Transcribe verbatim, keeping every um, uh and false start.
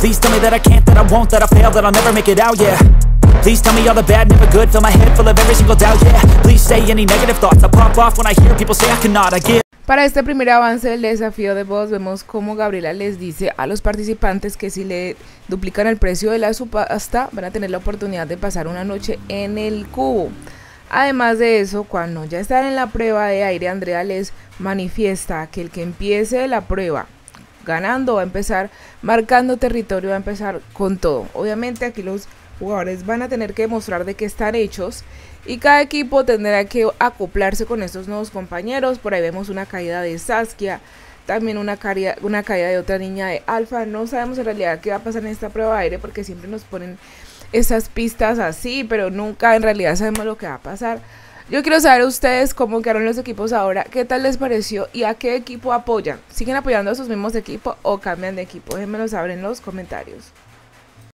Please tell me that I can't, that I won't, that I fail, that I'll never make it out, yeah. Please tell me all the bad, never good, fill my head full of every single doubt, yeah. Please say any negative thoughts, I pop off when I hear people say I cannot, I get. Para este primer avance del desafío de voz, vemos cómo Gabriela les dice a los participantes que si le duplican el precio de la subasta, van a tener la oportunidad de pasar una noche en el cubo. Además de eso, cuando ya están en la prueba de aire, Andrea les manifiesta que el que empiece la prueba ganando va a empezar marcando territorio, va a empezar con todo. Obviamente aquí los jugadores van a tener que demostrar de qué están hechos y cada equipo tendrá que acoplarse con estos nuevos compañeros. Por ahí vemos una caída de Saskia, también una caída, una caída de otra niña de Alfa. No sabemos en realidad qué va a pasar en esta prueba de aire porque siempre nos ponen esas pistas así, pero nunca en realidad sabemos lo que va a pasar. Yo quiero saber a ustedes cómo quedaron los equipos ahora, qué tal les pareció y a qué equipo apoyan. ¿Siguen apoyando a sus mismos equipos o cambian de equipo? Déjenmelo saber en los comentarios.